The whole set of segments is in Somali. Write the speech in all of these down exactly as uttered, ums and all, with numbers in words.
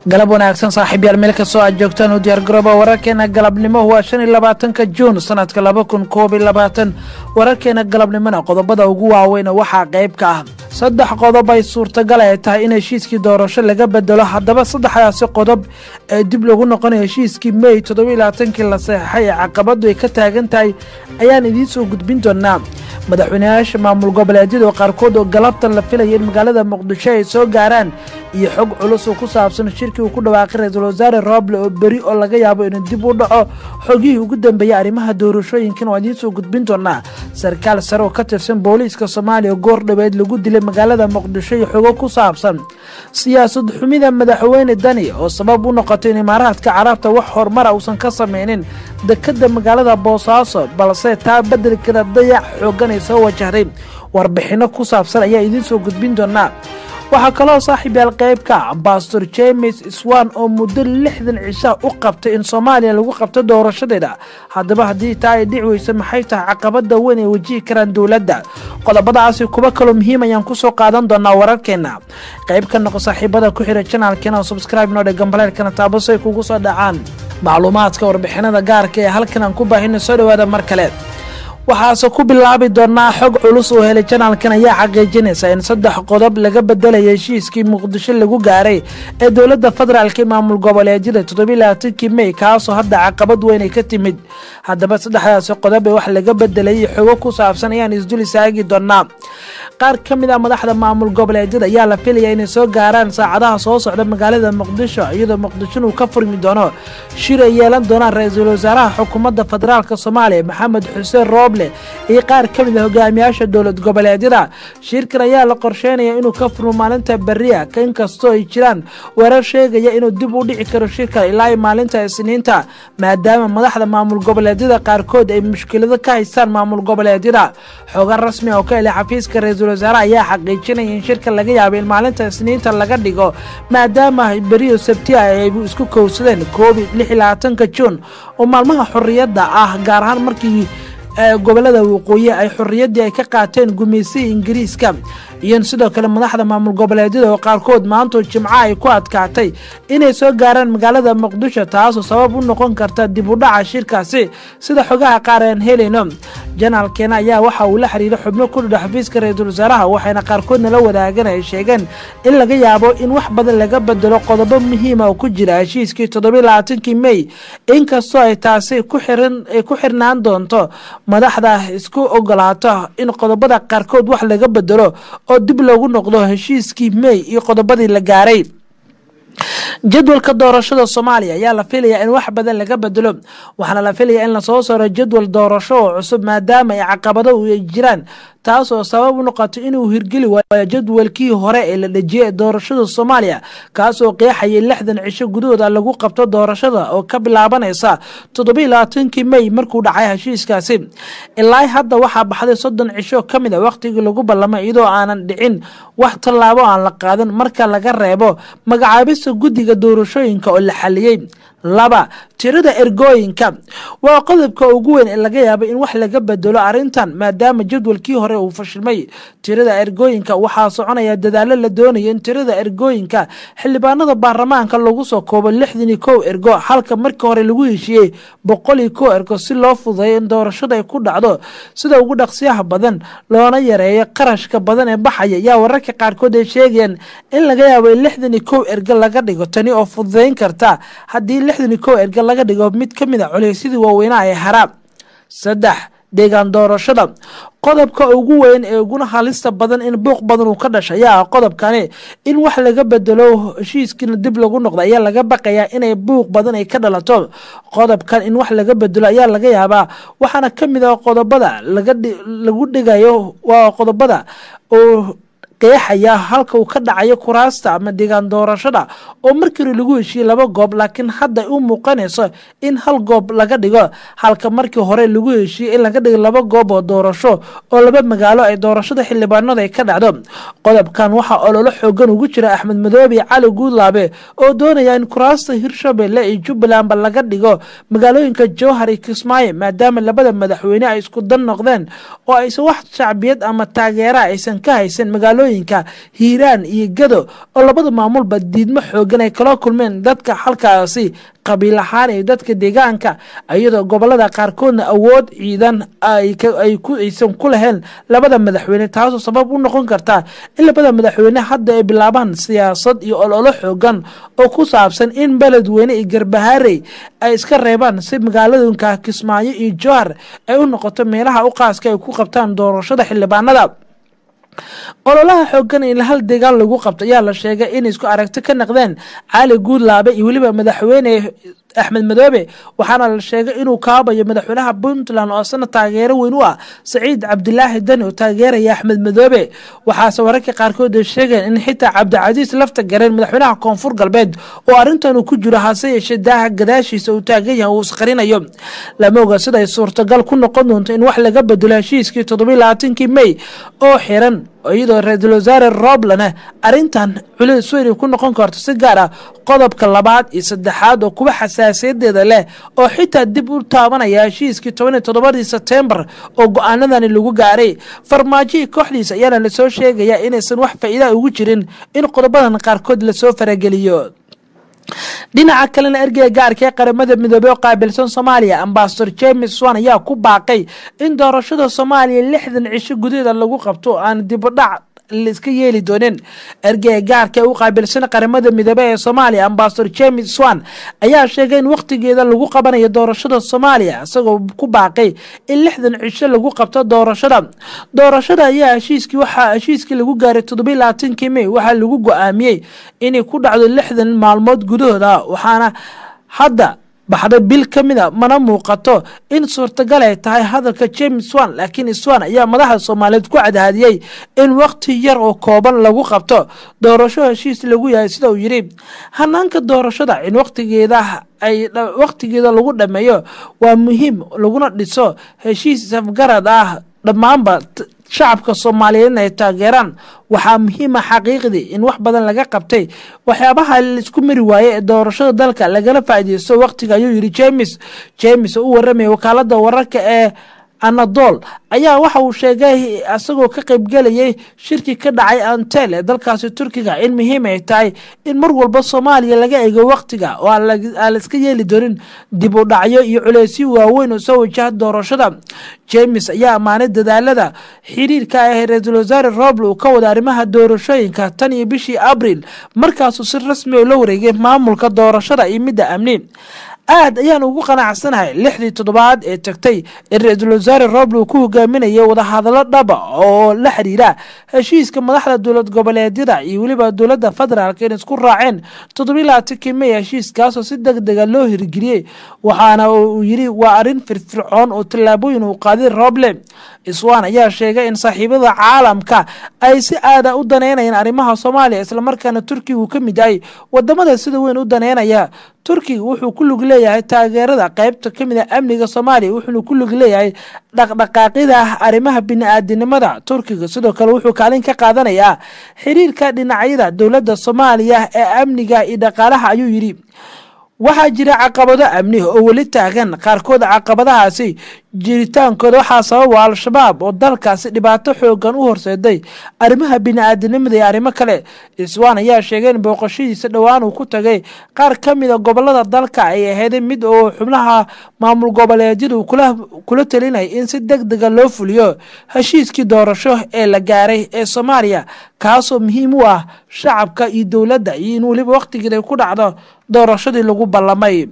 galab wanaagsan saaxiibayaal meel ka soo joogtaan u diyaar garooba wararkeena galabnimo waa shan iyo labaatanka Juun sanadka laba kun koob iyo labaatan wararkeena galabnimona qodobada ugu waaweyn waxa qayb ka ah saddex qodob ay suurtagal ay tahay in heshiiskii doorasho laga bedelo haddaba saddexdaasi qodob ee dib lagu noqonayo heshiiskii May toddoba iyo labaatan la saxay caqabadu ay ka taagan tahay ayaan idin soo gudbin doonaa madaxweynayaasha maamul goboleedyada qaarkood oo galabta la filayay in magaalada Muqdisho ay soo gaaraan iyo xog culus oo ku saabsan shirkii uu ku dhawaaqay ra'iisul wasaare Roble oo bari oo laga yaabo inuu dib u dhaco xogii ugu dambeeyay arrimaha doorashooyinkan oo idin soo gudbin doonaa sarkaal sare oo ka tirsan booliiska Soomaaliya goor dhaweed lagu dilay magaalada Muqdisho iyo xogo ku saabsan siyaasad xumida madaxweyne Dani oo sabab u noqotay in Imaaraadka Carabta wax horumar uusan ka sameeynin dekada magaalada Boosaaso balse taa bedelkeeda dayac xoogan ay soo wajahday warbixino ku saabsan ayaa idin soo gudbin doonaa waxa kaloo saaxiibayaal qayb ka Pastor James Swan oo muddo lixdan cisho u qabtay in Soomaaliya lagu qabto doorashadeeda haddaba haddii taa ay dhici weyso maxay tahay caqabada weyn ee wajihi karaan dawladda qodobadaas kuba kale muhiim ayaan ku soo qaadan doonaa wararkeena qayb ka noqo saaxiibada ku xira channelkeena subscribe noo dhig gambaleelkana taabo si ay kugu soo dhacaan macluumaadka warbixinada gaarka ee halkan aan ku baahino soo dhawaada mar kale waxaase ku bilaabi doonaa xog culus oo helay channelkan ayaa xaqiijinaysa in saddex qodob laga bedelayo heshiiskii Muqdisho lagu gaaray ee dawladda federaalka ee maamul goboleedyada toddoba iyo labaatan May kaasoo hadda caqabad weyn ay ka timid haddaba saddexdaas qodob ee wax laga bedelay xogo ku saabsan ayaan isdul istaagi doonaa qaar kamid ah madaxda maamul goboleedyada ayaa la filayay inay soo gaaraan saacadaha soo socda magaalada Muqdisho iyadoo Muqdisho uu ka furmi doono shir ay yeelan doonaan ra'iisul wasaaraha xukuumadda federaalka Soomaaliya Maxamed Xuseen Roble iyo qaar kamid ah hogaamiyaasha dawlad goboleedyada shirkan ayaa la qorsheenayaa inuu ka furmo maalinta bariya kan kasto ay jiraan warar sheegaya inuu dib u dhici karo shirka ilaa maalinta Isniinta maadaama madaxda maamul goboleedyada qaarkood ay mushkilado ka haystaan maamul goboleedyada xogar rasmi oo ka helay xafiiska ra'iisul wasaaraha ayaa xaqiijinaya in shirka laga yaabo in maalinta Isniinta laga dhigo maadaama bariyo sabtiga ay isku kowsadeen koob iyo labaatan Juun oo maalmaha xorriyadda ah gaar ahaan markii gobolada waqooyi ay xorriyadii ay ka qaateen gumeysiga Ingiriiska iyo sidoo kale madaxda maamul goboleedyada oo qaarkood maanta Jimco ay ku adkaatay inay soo gaaraan magaalada Muqdisho taasoo sabab u noqon karta dib u dhaca shirkaasi sida xogaha qaar aan helayno janaalkeena ayaa waxa uu la xiriiray xubno ku dhex xafiiska ra'iisul wasaaraha waxayna qaarkoodna la wadaagan ay sheegeen in laga yaabo in wax badan laga bedelo qodobo muhiim ah oo ku jira heshiiskii toddoba iyo labaatan May inkastoo ay taasi ku xiran ay ku xirnaan doonto madaxda isku ogolaato in qodobada qaarkood wax laga bedelo oo dib loogu noqdo heshiiskii May iyo qodobadii la gaaray jadwalka doorashada Soomaaliya ayaa la filayaa in wax badan laga bedelo waxaana la filayaa in la soo saaro jadwal doorasho cusub maadaama ay caqabado u jiraan taasoo sabab u noqotay inuu hirgeli waayo jadwalkii hore ee la dhajiyay doorashada Soomaaliya kaasoo qeexayay lixdan cisho gudahooda lagu qabto doorashada oo ka bilaabanaysa toddoba iyo labaatan May markuu dhacay heshiiskaasi ilaa hadda waxa baxday soddon cisho kamid ah waqtigii lagu ballamay iyadoo aanan dhicin wax tallaabo aan la qaadan marka laga reebo magacaabista guddiga doorashooyinka oo la xaliyay laba tirada ergooyinka waa qodobka ugu weyn ee laga yaabo in wax laga bedelo arintan maadaama jadwalkii hore uu fashilmay tirada ergooyinka waxa soconaya dadaalo la doonayo in tirada ergooyinka xildhibaanada baarlamaanka lagu soo koobo lixdan iyo kow ergo halka markii hore lagu heshiiyay boqol iyo kow ergo si loo fududeeyo in doorashada ay ku dhacdo sida ugu dhaqsiyaha badan loona yareeyo qarashka badan ee baxaya ayaa wararka qaarkood ay sheegayaan in laga yaabo in lixdan iyo kow ergo laga dhigo tani oo fududeyn karta haddii lixdan iyo kow ergo laga dhigo mid kamid ah culeysyada waaweynaa ee haraab saddex deegaan doorashada qodobka ugu weyn ee uguna halista badan in buuq badan uu ka dhashay ayaa qodobkani in wax laga bedelo heshiiskina dib lagu noqdo ayaa laga baqayaa inay buuq badan ay ka dhalato qodobkan in wax laga bedelo ayaa laga yaabaa waxaana kamid ah qodobada laga lagu dhigayo waa qodobada oo qeexaya halka uu ka dhacayo kuraasta ama deegaan doorashada oo markii lagu heshiiyay laba goob laakiin hadda uu muuqanayso in hal goob laga dhigo halka markii hore lagu heshiiyay in laga dhigo laba goob oo doorasho oo laba magaalo ay doorashada xildhibaanada ay ka dhacdo qodobkan waxa ololo xoogan ugu jira Axmed Madoobe Cali Guudlaabe oo doonaya in kuraasta Hirshabelle iyo Jubbaland laga dhigo magaalooyinka Jowhar iyo Kismaayo maadaama labada madaxweyne ay isku dan noqdeen oo aysan wax shacbiyad ama taageero aysan ka haysan magaalo magaalooyinka Hiiraan iyo Gado oo labada maamulba diidmo xoogan ay kala kulmeen dadka halkaasi qabiil ahaan ee dadka deegaanka iyadoo gobolada qaarkoodna awood ciidan ay ay ku aysan ku lahayn labada madaxweyne taasoo sabab u noqon karta in labada madaxweyne hadda ay bilaabaan siyaasad iyo ololo xoogan oo ku saabsan in beledweyne iyo Garbaharey ay iska reebaan si magaalooyinka Kismaayo iyo Jowhar ay u noqoto meelaha u qaaska ay ku qabtaan doorashada xildhibaanada ololaha xoogan in hal deegaan lagu qabto ayaa la sheegay in isku aragti ka naqdeen Cali Guudlaabe iyo waliba madaxweyne Axmed Madoobe waxaana la sheegay inuu kaabayo madaxweynaha Puntland oo asna taageero weyn u ah Saciid Cabdilaahi Dani oo taageeraya Axmed Madoobe waxaase wararka qaarkood ay sheegeen in xitaa Cabdicasiis lafta gareen madaxweynaha Koonfur Galbeed oo arintan ku jiro hase yeeshee daaha gadaashiisa uu taagan yahay uu isqarinayo lama oga sida ay suurtagal ku noqon doonto in wax laga bedelo heshiiskii toddoba iyo labaatankii May oo xiran iyadoo Ra'iisul Wasaare Roblane arintan culays weyn ku noqon karto si gaar ah qodobka labaad iyo saddexaad oo kuwa xasaasiyadeeda leh oo xitaa dib u taabanaya heshiiskii toban iyo toddobadii September oo go'aanadani lagu gaaray farmaajo kooxdiisa ayaa la soo sheegaya inaysan wax faa'iido ugu jirin in qodobadan qaarkood la soo farageliyo dhinaca kalena ergeyga gaarka ee qaramada midoobay oo qaabilsan Soomaaliya Ambassador James Swan ayaa ku baaqay in doorashada Soomaaliya lixdan cisho gudaheeda lagu qabto aan dib u dhac liska yeeli doonin ergeyga gaarka ee u qaabilsan qaramada midoobay ee Soomaaliya Ambassador James Swan ayaa sheegay in waqtigeeda lagu qabanayo doorashada Soomaaliya isagoo ku baaqay in lixdan cisho lagu qabto doorashada doorashada ayaa heshiiskii waxa heshiiskii lagu gaaray toddoba iyo labaatankii May waxa lagu go'aamiyay inay ku dhacdo lixdan maalmood gudahooda waxaana hadda baxda bil kamida mana muuqato in suurtagal ay tahay hadalka James Swan laakiin Swan ayaa madaxda Soomaaliyeed ku cadaadiyay in waqti yar oo kooban lagu qabto doorasho heshiis lagu yahay sida uu yiri hanaanka doorashada in waqtigeeda ay waqtigeeda lagu dhameeyo waa muhiim laguna dhiso heshiis safgarad ah dhamaanba shacabka Soomaaliyeed ay taageeraan waxaa muhiim ah xaqiiqdii in wax badan laga qabtay waxyaabaha la isku mari waayay doorashada dalka lagala faa'iideysto waqtiga ayuu yiri James James oo waramay wakaalada wararka ee Anadol ayaa waxa uu sheegay asagoo ka qayb galayay shirki ka dhacay Antel ee dalkaasi Turkiga in muhiim ay tahay in mar walba Soomaaliya laga eego waqtiga oo aan la iska yeeli doonin dib u dhacyo iyo culeysyo waaweyn oo soo wajaha doorashada James ayaa amaanay dadaalada xiriirka ah Ra'iisul Wasaare Roble oo ka wada arrimaha doorashooyinka tan iyo bishii Abriil markaas uu si rasmi ah loo wareegay maamulka doorashada iyo midda amni aad ayaan ugu qanacsanahay lixdii toddobaad ee tagtay in Ra'iisul Wasaare Roble uu ku hogaaminayo wada hadallo dhab oo la xiriira heshiiska madaxda dowlad goboleedyada iyo waliba dowladda federaalka in isku raaceen toddoba iyo labaatankii May heshiiskaas oo si degdeg ah loo hirgeliyay waxaana uu yiri waa arin firfircoon oo tallaabooyin uu qaaday Roble Swan ayaa sheegay in saaxiibada caalamka ay si aad ah u daneynayaan arrimaha Soomaaliya isla markaana Turkiga uu ka mid yahay wadamada sida weyn u daneynaya Turkiga wuxuu ku lug leeyahay taageerada qaybta kamid ah amniga Soomaaliya wuxuu ku lug leeyahay dhaqdhaqaaqida arrimaha bini'aadanimada Turkiga sidoo kale wuxuu kaalin ka qaadanayaa xiriirka dhinacyada dowladda Soomaaliya ee amniga iyo dhaqaalaha ayuu yiri waxaa jira caqabado amni oo wali taagan qaarkood caqabadahaasi jiritaankooda waxaa sabab al-shabaab oo dalkaasi dhibaato xoogan u horseeday arrimaha bini'aadanimada iyo arrimo kale Swan ayaa sheegay in booqashadiisa dhawaan uu ku tagay qaar kamid ah gobolada dalka ay ahayd mid oo xubnaha maamul goboleedyadu kula kula talinay in si degdeg ah loo fuliyo heshiiskii doorasho ee la gaaray ee Soomaaliya kaasoo muhiim u ah shacabka iyo dowladda iyo in waliba waqtigeeda ku dhacdo doorashadii lagu ballamay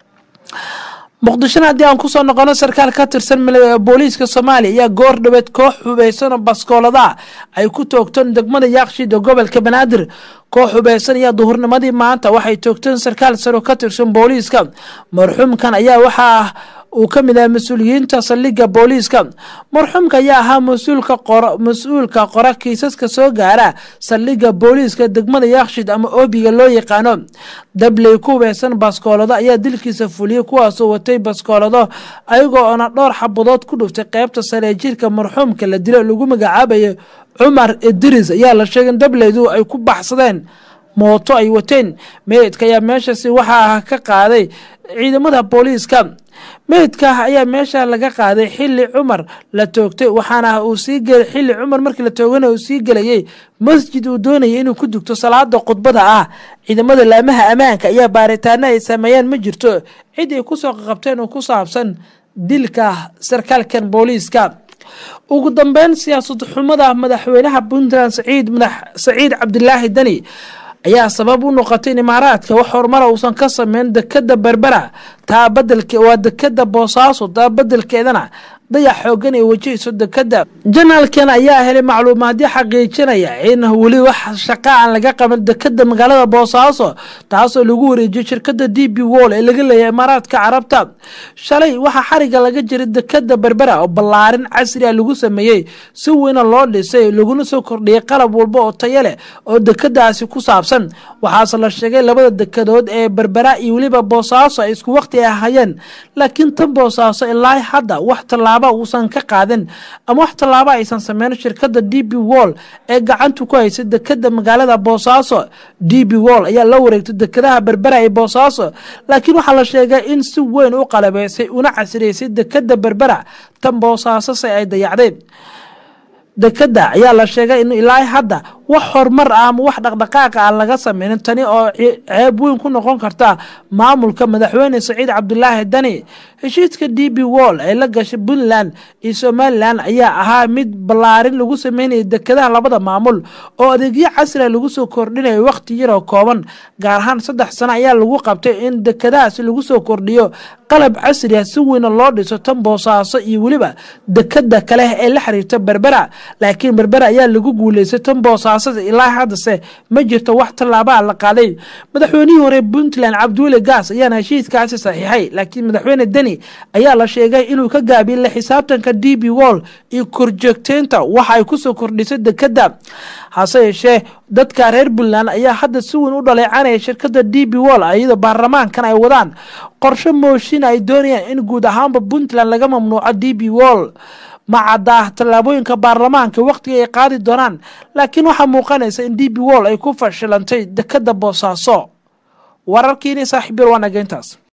muqdisho hadii aan ku soo noqono sarkaal ka tirsan booliiska Soomaaliya ayaa goor dhaweed koox hubeysan baskoolada ay ku toogteen degmada Yaaqshiid ee gobolka Banaadir koox hubeysan ayaa duhurnimadii maanta waxay toogteen sarkaal sare ka tirsan booliiska marxuumkan ayaa waxa uu ka mid ah mas'uuliyiinta saldhigga booliiska marxuumka ayaa ahaa mas'uulka qora mas'uulka qora kiisaska soo gaara saldhigga booliiska degmada Yaaqshiid ama Oobiga loo yaqaano dabley ku hubeysan baskoolada ayaa dilkiisa fuliyay kuwaas oo watay baskoolado ayagoo ona dhowr xabadood ku dhuftay qaybta sare jirka marxuumka la dilay lagu magacaabayo Umar Idris ayaa la sheegay in dableydu ay ku baxsadeen mooto ay wateen meedka ayaa meeshaasi waxa ka qaaday ciidamada booliiska meydka ayaa meesha laga qaaday xilli cumar la toogtay waxaana uu sii galay xilli cumar markii la toogana uu sii galayay masjid uu doonayay inuu ku dugto salaada khudbada ah. ciidamada laamaha ammaanka ayaa baaritaano ay sameeyeen ma jirto cid ay ku soo qabteen oo ku saabsan dilka sarkaalkan booliiska. ugu dambeyn siyaasad xumada madaxweynaha Puntland Saciid madax Saciid Cabdilaahi Dani ayaa sabab u noqotay in Imaaraadka wax horumar uusan ka sameyn dekada Berbera taa bedelka waa dekada Boosaaso taa bedelkeedana dayax xoogan ee wajahayso dekada. janaalkan ayaa helay macluumaadyo xaqiijinaya in wali wax shaqo aan laga qaban dekada magaalada Boosaaso taasoo lagu wareejiyay shirkadda D B World ee laga leeyahay Imaaraadka Carabta. shalay waxa xariga laga jiray dekada Berbera oo ballaarin casri ah lagu sameeyay si weyn loo dhisay laguna soo kordhiyay qalab walba oo tayo leh oo dekadaasi ku saabsan. waxaase la sheegay labada dekadood ee Berbera iyo waliba Boosaaso ay isku waqti ahayeen laakiin tan Boosaaso ilaa hadda wax talaabo uusan ka qaadan ama wax talaabo aysan sameyn shirkadda D B World ee gacanta ku haysa dekada magaalada Boosaaso. D B World ayaa la wareegtay dekadaha Berbera ee Boosaaso laakiin waxa la sheegay in si weyn u qalabeysay una casriyeysay dekada Berbera tan Boosaaso ay dayacday. dekada ayaa la sheegay in ilaa hadda wax horumar ah ama wax dhaqdhaqaaq ah laga sameeyay tani oo ceeb weyn ku noqon karta maamulka madaxweyne Saciid Cabdilaahi Dani. heshiiska D B World ee la gashay Puntland iyo Somaliland ayaa ahaa mid ballaarin lagu sameeyay dekadaha labada maamul oo adeegyo casri ah lagu soo kordhinayo waqti yar oo kooban gaar ahaan saddex sano ayaa lagu qabtay in dekadahaas lagu soo kordhiyo qalab casri ah si weyn loo dhiso tan Boosaaso iyo waliba dekada kale ee la xiriirta Berbera. laakiin Berbera ayaa lagu guuleystay tan Boosaaso ilaa hadda ma jirto wax talaabo la qaaday. madaxweynihii hore Puntland Cabdiweli Gaas ayaa heshiiskaasi saxiixay laakiin madaxweyne Dani ayaa la sheegay inuu ka gaabiyay la xisaabtanka D B World iyo korjoogteynta waxa ay ku soo kordhisay dekada. hase yeeshee dadka reer Puntland ayaa hadda si weyn u dhaleecanaya shirkadda D B World iyadoo baarlamaankan ay wadaan qorshe mooshin ay doonayaan in guud ahaanba Puntland laga mamnuuco D B World. macada talaabooyinka baarlamaanka waqtiga ay qaadi doonaan laakiin waxa muuqanaysa in D B World ay ku fashilantay dekada Boosaaso. wararkiina saaxiibo wanaagsantaas